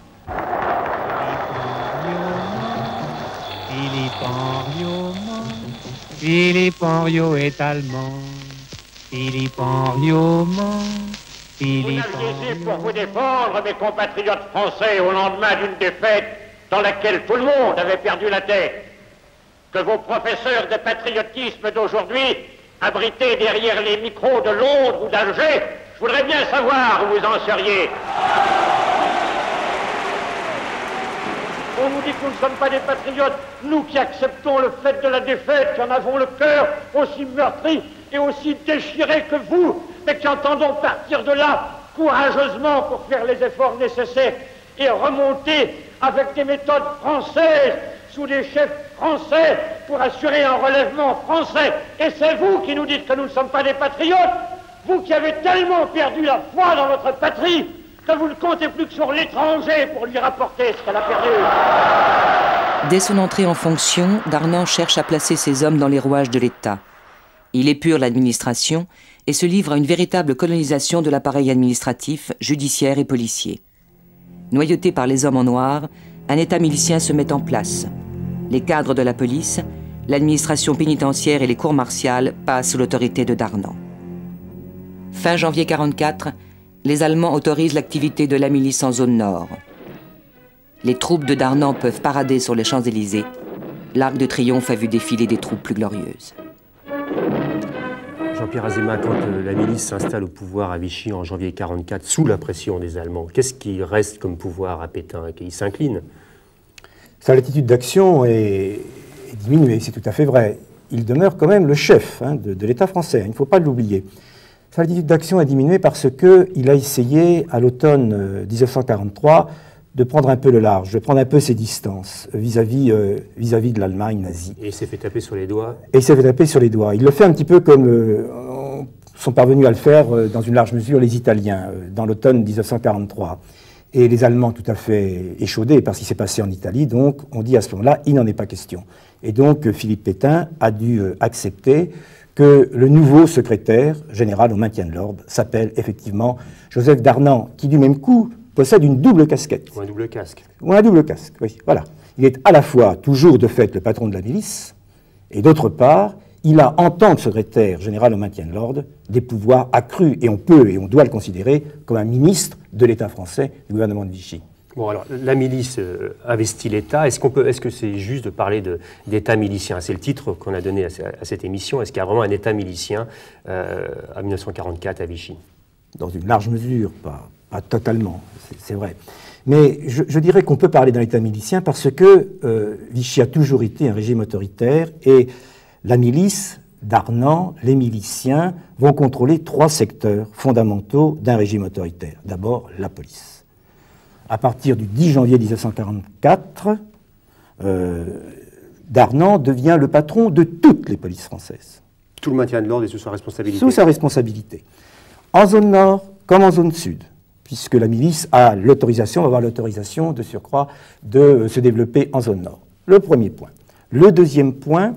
Philippe Henriot, Philippe Henriot est allemand. Philippe Henriot, Philippe Henriot. Pour vous défendre, mes compatriotes français, au lendemain d'une défaite dans laquelle tout le monde avait perdu la tête, que vos professeurs de patriotisme d'aujourd'hui, abrités derrière les micros de Londres ou d'Alger, je voudrais bien savoir où vous en seriez. On nous dit que nous ne sommes pas des patriotes, nous qui acceptons le fait de la défaite, qui en avons le cœur aussi meurtri et aussi déchiré que vous, mais qui entendons partir de là courageusement pour faire les efforts nécessaires et remonter avec des méthodes françaises, sous des chefs français, pour assurer un relèvement français. Et c'est vous qui nous dites que nous ne sommes pas des patriotes, vous qui avez tellement perdu la foi dans votre patrie, que vous ne comptez plus que sur l'étranger pour lui rapporter ce qu'elle a perdu. Dès son entrée en fonction, Darnan cherche à placer ses hommes dans les rouages de l'État. Il épure l'administration et se livre à une véritable colonisation de l'appareil administratif, judiciaire et policier. Noyauté par les hommes en noir, un État milicien se met en place. Les cadres de la police, l'administration pénitentiaire et les cours martiales passent sous l'autorité de Darnan. Fin janvier mille neuf cent quarante-quatre, les Allemands autorisent l'activité de la milice en zone nord. Les troupes de Darnan peuvent parader sur les Champs-Élysées. L'Arc de Triomphe a vu défiler des troupes plus glorieuses. Jean-Pierre Azéma, quand euh, la milice s'installe au pouvoir à Vichy en janvier mille neuf cent quarante-quatre, sous la pression des Allemands, qu'est-ce qui reste comme pouvoir à Pétain? Il s'incline? Sa latitude d'action est, est diminuée, c'est tout à fait vrai. Il demeure quand même le chef hein, de, de l'État français, il ne faut pas l'oublier. Sa latitude d'action a diminué parce qu'il a essayé, à l'automne euh, mille neuf cent quarante-trois, de prendre un peu le large, de prendre un peu ses distances vis-à-vis euh, vis-à-vis de l'Allemagne nazie. Et il s'est fait taper sur les doigts. Et il s'est fait taper sur les doigts. Il le fait un petit peu comme euh, sont parvenus à le faire euh, dans une large mesure les Italiens, euh, dans l'automne mille neuf cent quarante-trois. Et les Allemands tout à fait échaudés par ce qui s'est passé en Italie, donc on dit à ce moment-là, il n'en est pas question. Et donc euh, Philippe Pétain a dû euh, accepter que le nouveau secrétaire général au maintien de l'ordre s'appelle effectivement Joseph Darnan, qui du même coup possède une double casquette. Ou un double casque. Ou un double casque, oui, voilà. Il est à la fois toujours de fait le patron de la milice, et d'autre part, il a, en tant que secrétaire général au maintien de l'ordre, des pouvoirs accrus, et on peut et on doit le considérer comme un ministre de l'État français, du gouvernement de Vichy. Bon, alors, la milice euh, investit l'État. Est-ce qu'on peut, est-ce que c'est juste de parler de, d'État milicien? C'est le titre qu'on a donné à, à cette émission. Est-ce qu'il y a vraiment un État milicien euh, à mille neuf cent quarante-quatre à Vichy? Dans une large mesure, pas, pas totalement, c'est vrai. Mais je, je dirais qu'on peut parler d'un État milicien parce que euh, Vichy a toujours été un régime autoritaire et la milice, Darnan, les miliciens vont contrôler trois secteurs fondamentaux d'un régime autoritaire. D'abord, la police. À partir du dix janvier mille neuf cent quarante-quatre, euh, Darnan devient le patron de toutes les polices françaises. Tout le maintien de l'ordre est sous sa responsabilité. Sous sa responsabilité. En zone nord comme en zone sud, puisque la milice a l'autorisation, va avoir l'autorisation de surcroît de se développer en zone nord. Le premier point. Le deuxième point,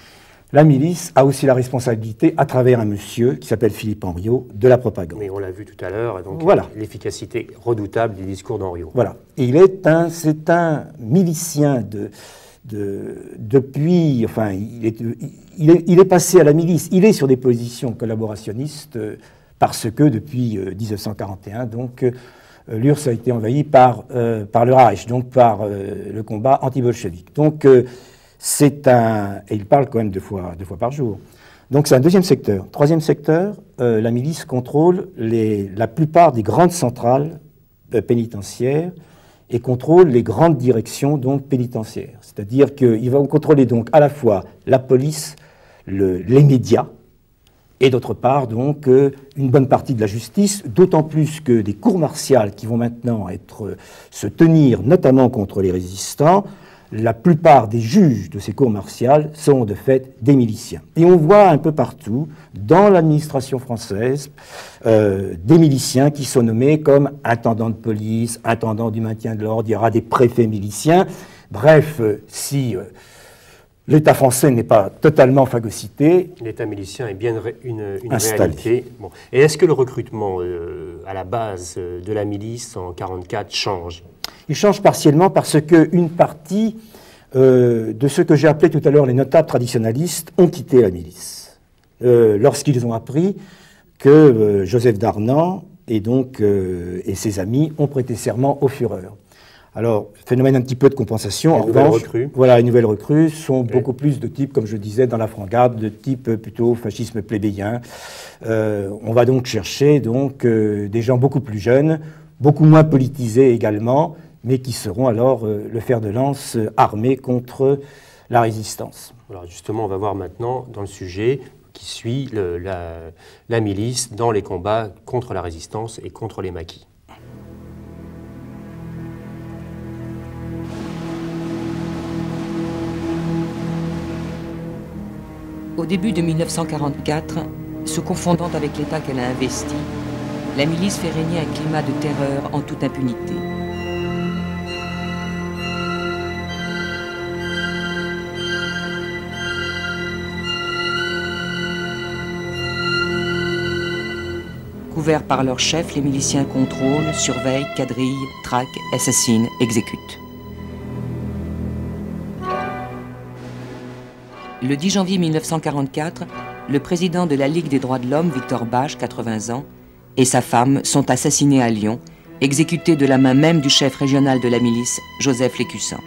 la milice a aussi la responsabilité, à travers un monsieur qui s'appelle Philippe Henriot, de la propagande. Mais on l'a vu tout à l'heure, donc voilà. L'efficacité redoutable des discours d'Henriot. Voilà. Et il est un, c'est un milicien de, de, depuis, enfin, il est, il, est, il est passé à la milice, il est sur des positions collaborationnistes euh, parce que depuis euh, mille neuf cent quarante et un, donc, euh, l'U R S S a été envahi par, euh, par le Reich, donc par euh, le combat anti-bolchevique. Donc, euh, c'est un... Et il parle quand même deux fois, deux fois par jour. Donc c'est un deuxième secteur. Troisième secteur, euh, la milice contrôle les, la plupart des grandes centrales euh, pénitentiaires et contrôle les grandes directions donc pénitentiaires. C'est-à-dire qu'il va contrôler donc à la fois la police, le, les médias, et d'autre part donc euh, une bonne partie de la justice, d'autant plus que des cours martiales qui vont maintenant être, euh, se tenir notamment contre les résistants, la plupart des juges de ces cours martiales sont de fait des miliciens. Et on voit un peu partout, dans l'administration française, euh, des miliciens qui sont nommés comme intendants de police, intendants du maintien de l'ordre, il y aura des préfets miliciens. Bref, euh, si euh, l'État français n'est pas totalement phagocyté, l'État milicien est bien une, une installé. réalité. Bon. Et est-ce que le recrutement euh, à la base euh, de la milice en mille neuf cent quarante-quatre change? Il change partiellement parce qu'une partie euh, de ceux que j'ai appelés tout à l'heure les notables traditionalistes ont quitté la milice euh, lorsqu'ils ont appris que euh, Joseph Darnan et, donc, euh, et ses amis ont prêté serment au Führer. Alors, phénomène un petit peu de compensation. Les en nouvelles revanche, recrues. Voilà, les nouvelles recrues sont oui. beaucoup plus de type, comme je disais, dans la franc-garde, de type plutôt fascisme plébéien. Euh, on va donc chercher donc, euh, des gens beaucoup plus jeunes, beaucoup moins politisés également, mais qui seront alors euh, le fer de lance euh, armé contre la résistance. Alors justement, on va voir maintenant dans le sujet qui suit le, la, la milice dans les combats contre la résistance et contre les maquis. Au début de mille neuf cent quarante-quatre, se confondant avec l'État qu'elle a investi, la milice fait régner un climat de terreur en toute impunité. Couverts par leur chef, les miliciens contrôlent, surveillent, quadrillent, traquent, assassinent, exécutent. Le dix janvier mille neuf cent quarante-quatre, le président de la Ligue des droits de l'homme, Victor Bache, quatre-vingts ans, et sa femme sont assassinés à Lyon, exécutés de la main même du chef régional de la milice, Joseph Lécussan.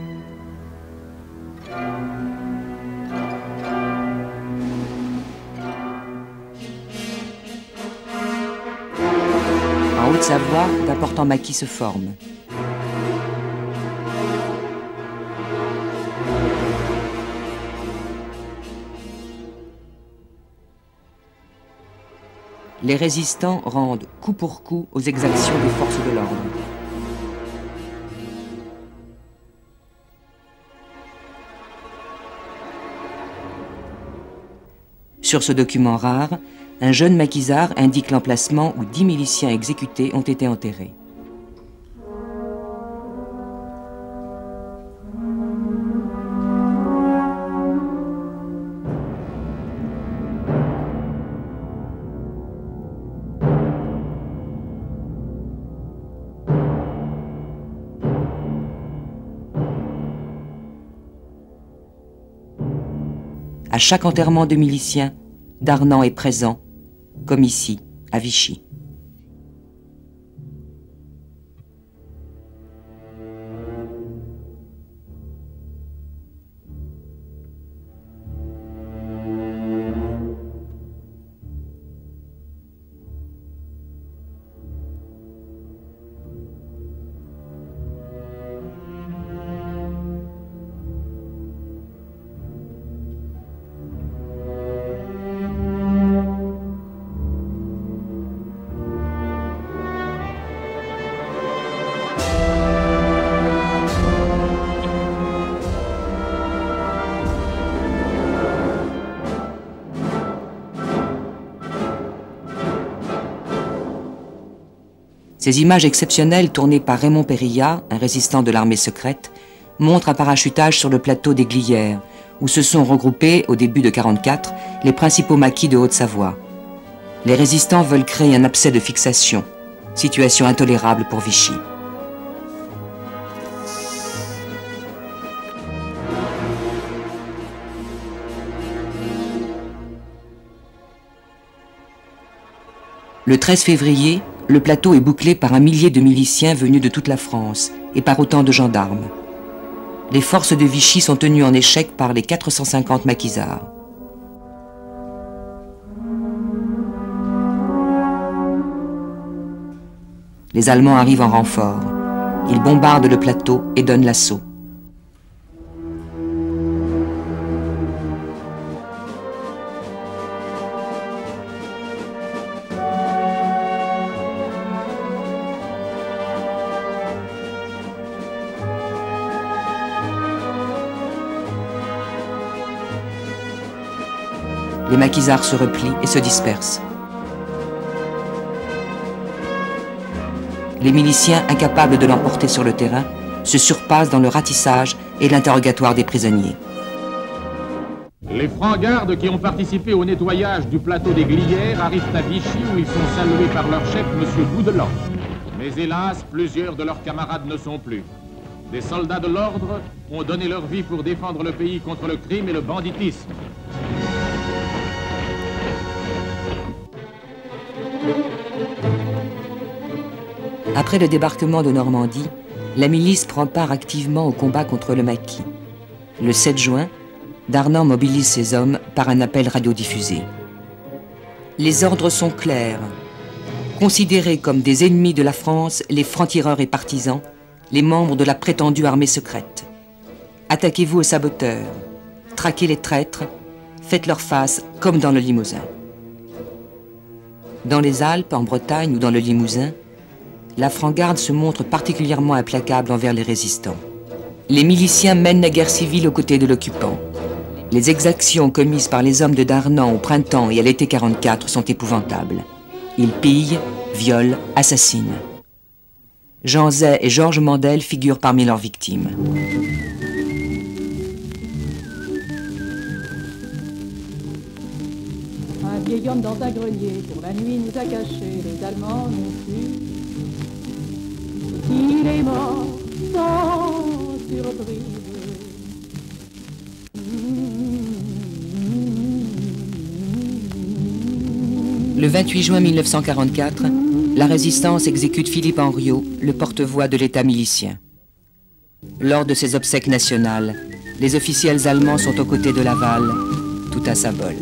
En Haute-Savoie, d'importants maquis se forment. Les résistants rendent coup pour coup aux exactions des forces de l'ordre. Sur ce document rare, un jeune maquisard indique l'emplacement où dix miliciens exécutés ont été enterrés. À chaque enterrement de miliciens, Darnand est présent, comme ici, à Vichy. Ces images exceptionnelles tournées par Raymond Périllat, un résistant de l'armée secrète, montrent un parachutage sur le plateau des Glières, où se sont regroupés, au début de quarante-quatre, les principaux maquis de Haute-Savoie. Les résistants veulent créer un abcès de fixation, situation intolérable pour Vichy. Le treize février, le plateau est bouclé par un millier de miliciens venus de toute la France et par autant de gendarmes. Les forces de Vichy sont tenues en échec par les quatre cent cinquante maquisards. Les Allemands arrivent en renfort. Ils bombardent le plateau et donnent l'assaut. Les maquisards se replient et se dispersent. Les miliciens, incapables de l'emporter sur le terrain, se surpassent dans le ratissage et l'interrogatoire des prisonniers. Les francs-gardes qui ont participé au nettoyage du plateau des Glières arrivent à Vichy où ils sont salués par leur chef, M. Boudelan. Mais hélas, plusieurs de leurs camarades ne sont plus. Des soldats de l'ordre ont donné leur vie pour défendre le pays contre le crime et le banditisme. Après le débarquement de Normandie, la milice prend part activement au combat contre le maquis. Le sept juin, Darnand mobilise ses hommes par un appel radiodiffusé. Les ordres sont clairs. Considérés comme des ennemis de la France, les francs-tireurs et partisans, les membres de la prétendue armée secrète. Attaquez-vous aux saboteurs, traquez les traîtres, faites leur face comme dans le Limousin. Dans les Alpes, en Bretagne ou dans le Limousin, la franc-garde se montre particulièrement implacable envers les résistants. Les miliciens mènent la guerre civile aux côtés de l'occupant. Les exactions commises par les hommes de Darnand au printemps et à l'été quarante-quatre sont épouvantables. Ils pillent, violent, assassinent. Jean Zay et Georges Mandel figurent parmi leurs victimes. Un vieil homme dans un grenier, pour la nuit nous a cachés, les Allemands n'ont su. Il est mort sans surprise. Le vingt-huit juin mille neuf cent quarante-quatre, la résistance exécute Philippe Henriot, le porte-voix de l'État milicien. Lors de ses obsèques nationales, les officiels allemands sont aux côtés de Laval, tout un symbole.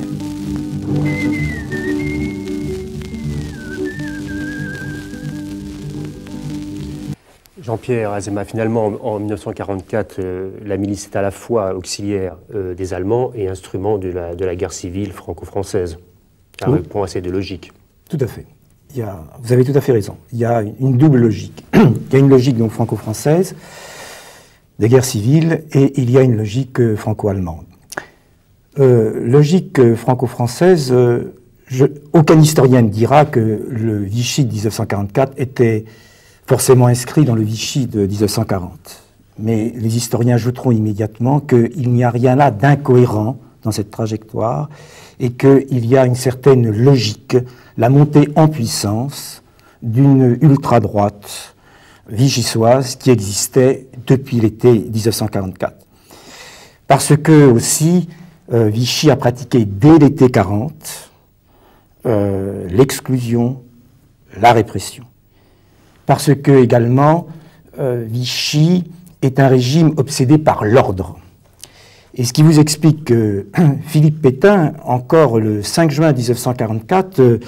Jean-Pierre Azéma, finalement, en mille neuf cent quarante-quatre, euh, la milice est à la fois auxiliaire euh, des Allemands et instrument de la, de la guerre civile franco-française. Un oui. point assez de logique. Tout à fait. Il y a, vous avez tout à fait raison. Il y a une double logique. Il y a une logique donc franco-française des guerres civiles et il y a une logique euh, franco-allemande. Euh, logique euh, franco-française, euh, je, aucun historien ne dira que le Vichy de mille neuf cent quarante-quatre était forcément inscrit dans le Vichy de mille neuf cent quarante. Mais les historiens ajouteront immédiatement qu'il n'y a rien là d'incohérent dans cette trajectoire et qu'il y a une certaine logique, la montée en puissance d'une ultra-droite vichysoise qui existait depuis l'été mille neuf cent quarante-quatre. Parce que aussi, euh, Vichy a pratiqué dès l'été quarante euh, l'exclusion, la répression. Parce que également, euh, Vichy est un régime obsédé par l'ordre. Et ce qui vous explique que Philippe Pétain, encore le cinq juin mille neuf cent quarante-quatre, euh,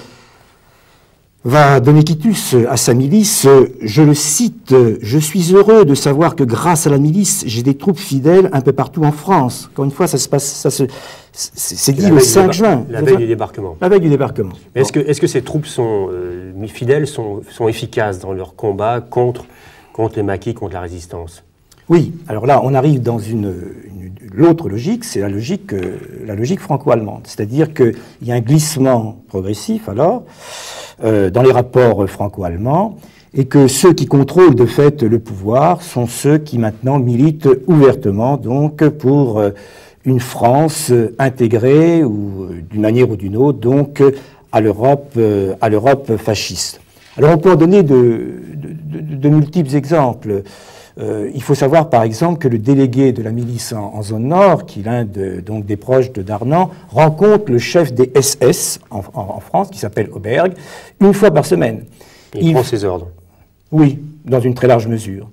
va donner quitus à sa milice. Je le cite, « Je suis heureux de savoir que grâce à la milice, j'ai des troupes fidèles un peu partout en France. » Encore une fois, ça se passe, ça se, c'est dit le cinq juin. La veille du débarquement. La veille du débarquement. Mais est-ce que, est-ce que ces troupes sont euh, fidèles, sont, sont efficaces dans leur combat contre, contre les maquis, contre la résistance? Oui. Alors là, on arrive dans une, une l'autre logique, c'est la logique, euh, la logique franco-allemande. C'est-à-dire qu'il y a un glissement progressif, alors, euh, dans les rapports franco-allemands, et que ceux qui contrôlent de fait le pouvoir sont ceux qui maintenant militent ouvertement donc pour euh, une France intégrée ou d'une manière ou d'une autre donc à l'Europe euh, à l'Europe fasciste. Alors on peut en donner de, de, de, de multiples exemples. Euh, il faut savoir par exemple que le délégué de la milice en, en zone nord, qui est l'un de, donc des proches de Darnand, rencontre le chef des S S en, en, en France, qui s'appelle Auberg, une fois par semaine. Il, il prend ses ordres. Oui, dans une très large mesure.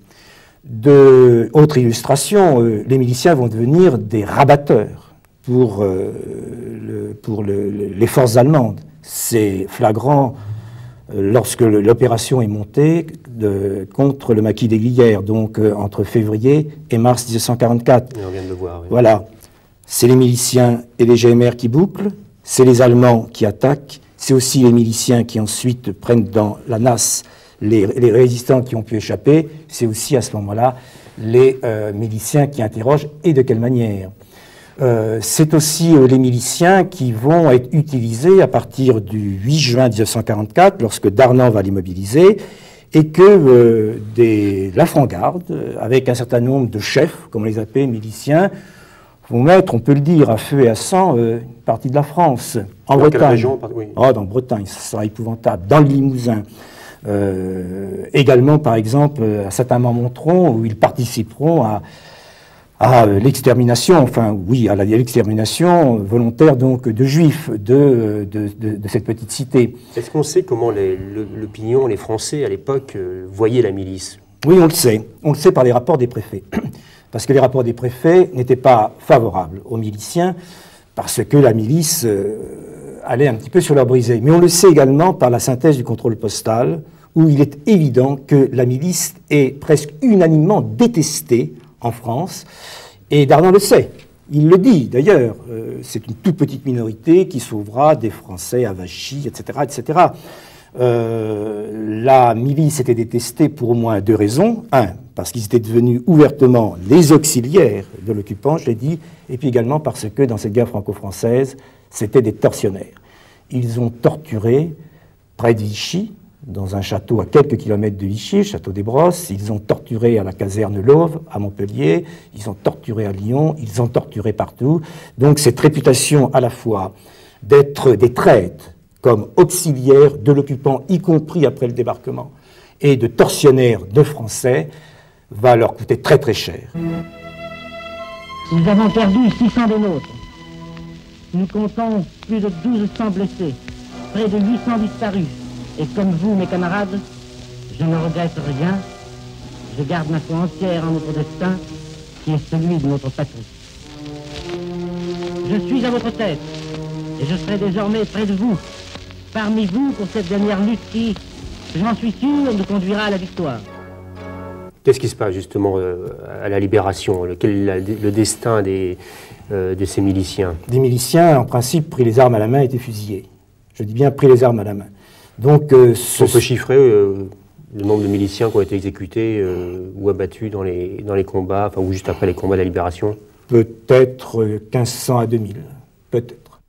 De, autre illustration, euh, les miliciens vont devenir des rabatteurs pour, euh, le, pour le, le, les forces allemandes. C'est flagrant euh, lorsque l'opération est montée de, contre le maquis des Glières, donc euh, entre février et mars mille neuf cent quarante-quatre. Et on vient de le voir. Oui. Voilà. C'est les miliciens et les G M R qui bouclent, c'est les Allemands qui attaquent, c'est aussi les miliciens qui ensuite prennent dans la nasse Les, les résistants qui ont pu échapper, c'est aussi à ce moment-là les euh, miliciens qui interrogent, et de quelle manière. Euh, c'est aussi euh, les miliciens qui vont être utilisés à partir du huit juin mille neuf cent quarante-quatre, lorsque Darnand va les mobiliser, et que euh, des, la franc-garde, avec un certain nombre de chefs, comme on les appelle, miliciens, vont mettre, on peut le dire, à feu et à sang euh, une partie de la France. En dans Bretagne. Quelle région? Oui. Oh, dans Bretagne, ça sera épouvantable. Dans le Limousin. Euh, également, par exemple, à Saint-Amand-Montrond, où ils participeront à, à l'extermination, enfin, oui, à l'extermination volontaire donc de Juifs de, de, de, de cette petite cité. Est-ce qu'on sait comment l'opinion, les Français à l'époque euh, voyaient la milice? Oui, on le sait. On le sait par les rapports des préfets. Parce que les rapports des préfets n'étaient pas favorables aux miliciens, parce que la milice euh, allait un petit peu sur leur brisée. Mais on le sait également par la synthèse du contrôle postal, où il est évident que la milice est presque unanimement détestée en France, et Darnan le sait. Il le dit d'ailleurs, euh, c'est une toute petite minorité qui sauvera des Français avachis, et cetera, et cetera. Euh, la milice était détestée pour au moins deux raisons. Un, parce qu'ils étaient devenus ouvertement les auxiliaires de l'occupant, je l'ai dit, et puis également parce que dans cette guerre franco-française, c'était des tortionnaires. Ils ont torturé près de Vichy, dans un château à quelques kilomètres de Vichy, le château des Brosses. Ils ont torturé à la caserne Lauve, à Montpellier. Ils ont torturé à Lyon. Ils ont torturé partout. Donc cette réputation à la fois d'être des traîtres comme auxiliaires de l'occupant, y compris après le débarquement, et de tortionnaires de Français, va leur coûter très très cher. Nous avons perdu six cents des nôtres. Nous comptons plus de douze cents blessés, près de huit cents disparus. Et comme vous, mes camarades, je ne regrette rien. Je garde ma foi entière en notre destin, qui est celui de notre patrie. Je suis à votre tête, et je serai désormais près de vous, parmi vous pour cette dernière lutte qui, j'en suis sûr, nous conduira à la victoire. Qu'est-ce qui se passe justement euh, à la libération? Quel est la, le destin des, euh, de ces miliciens? Des miliciens, en principe, pris les armes à la main, étaient fusillés. Je dis bien pris les armes à la main. Donc, euh, ce... On peut chiffrer euh, le nombre de miliciens qui ont été exécutés euh, ou abattus dans les, dans les combats, enfin, ou juste après les combats de la libération? Peut-être quinze cents à deux mille, peut-être.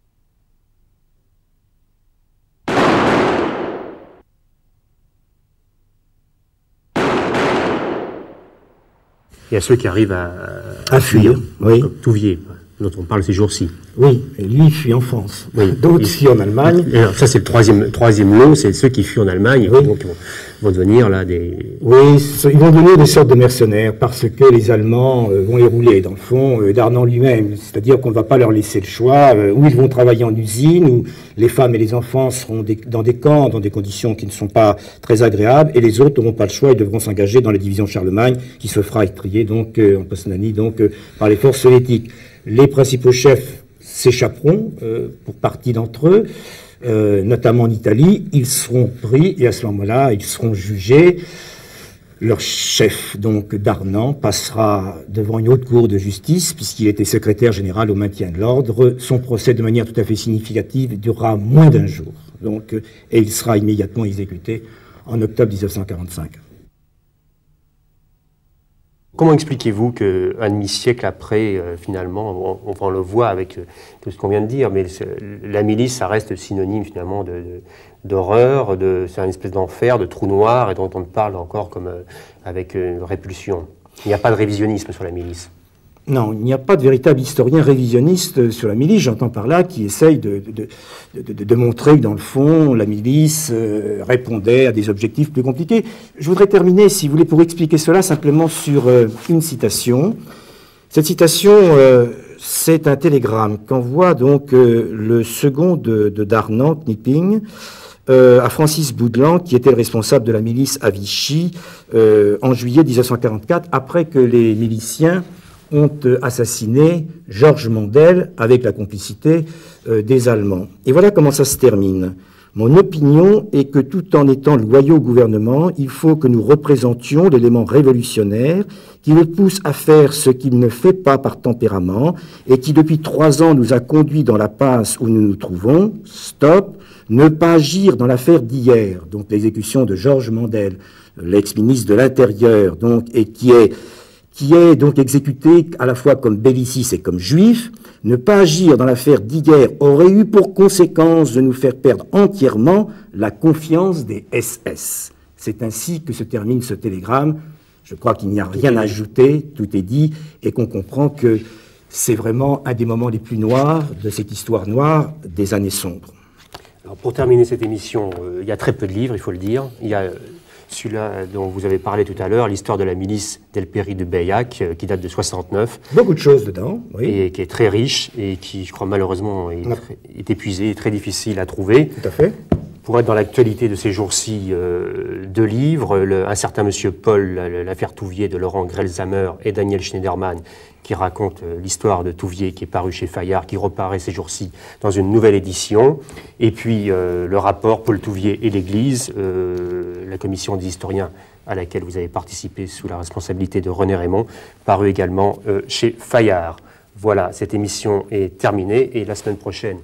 Il y a ceux qui arrivent à, à, à fuir, fuir, oui. Comme Touvier, dont on parle ces jours-ci. Oui, et lui, il fuit en France. Oui. D'autres fuient en Allemagne. Et alors, ça, c'est le troisième, troisième lot, c'est ceux qui fuient en Allemagne, oui. Et donc vont, vont devenir là des... Oui, ils vont devenir des sortes de mercenaires, parce que les Allemands euh, vont les rouler, dans le fond, euh, Darnan lui-même. C'est-à-dire qu'on ne va pas leur laisser le choix, euh, où ils vont travailler en usine, où les femmes et les enfants seront des, dans des camps, dans des conditions qui ne sont pas très agréables, et les autres n'auront pas le choix, ils devront s'engager dans la division Charlemagne, qui se fera étrier, donc, euh, en Posnanie, donc, euh, par les forces soviétiques. Les principaux chefs s'échapperont, euh, pour partie d'entre eux, euh, notamment en Italie. Ils seront pris et à ce moment-là, ils seront jugés. Leur chef, donc Darnan, passera devant une haute cour de justice, puisqu'il était secrétaire général au maintien de l'ordre. Son procès, de manière tout à fait significative, durera moins d'un jour. Donc, euh, et il sera immédiatement exécuté en octobre mille neuf cent quarante-cinq. Comment expliquez-vous qu'un demi-siècle après, euh, finalement, on, on le voit avec euh, tout ce qu'on vient de dire, mais la milice, ça reste synonyme finalement de, de, d'horreur, de, c'est une espèce d'enfer, de trou noir, et dont on parle encore comme euh, avec une répulsion. Il n'y a pas de révisionnisme sur la milice. Non, il n'y a pas de véritable historien révisionniste sur la milice, j'entends par là, qui essaye de, de, de, de, de montrer que, dans le fond, la milice euh, répondait à des objectifs plus compliqués. Je voudrais terminer, si vous voulez, pour expliquer cela, simplement sur euh, une citation. Cette citation, euh, c'est un télégramme qu'envoie donc euh, le second de, de Darnan, Knipping, euh, à Francis Boudlan, qui était le responsable de la milice à Vichy, euh, en juillet mille neuf cent quarante-quatre, après que les miliciens ont assassiné Georges Mandel avec la complicité euh, des Allemands. Et voilà comment ça se termine. Mon opinion est que tout en étant loyaux au gouvernement, il faut que nous représentions l'élément révolutionnaire qui le pousse à faire ce qu'il ne fait pas par tempérament et qui depuis trois ans nous a conduits dans la passe où nous nous trouvons. Stop. Ne pas agir dans l'affaire d'hier, donc l'exécution de Georges Mandel, l'ex-ministre de l'Intérieur, donc, et qui est qui est donc exécuté à la fois comme belliciste et comme juif. Ne pas agir dans l'affaire d'hier aurait eu pour conséquence de nous faire perdre entièrement la confiance des S S. C'est ainsi que se termine ce télégramme. Je crois qu'il n'y a rien à ajouter, tout est dit, et qu'on comprend que c'est vraiment un des moments les plus noirs de cette histoire noire des années sombres. Alors pour terminer cette émission, euh, il y a très peu de livres, il faut le dire. Il y a euh, celui-là dont vous avez parlé tout à l'heure, l'histoire de la milice d'Elpéry de Beillac, euh, qui date de soixante-neuf. Beaucoup de choses dedans, oui. Et qui est très riche et qui, je crois, malheureusement, est, très, est épuisé, est très difficile à trouver. Tout à fait. pour être dans l'actualité de ces jours-ci, euh, deux livres, le, Un certain Monsieur Paul, l'affaire Touvier de Laurent Grelzamer et Daniel Schneiderman, qui raconte euh, l'histoire de Touvier, qui est paru chez Fayard, qui reparaît ces jours-ci dans une nouvelle édition. Et puis euh, le rapport Paul Touvier et l'Église, euh, la commission des historiens à laquelle vous avez participé sous la responsabilité de René Raymond, paru également euh, chez Fayard. Voilà, cette émission est terminée et la semaine prochaine,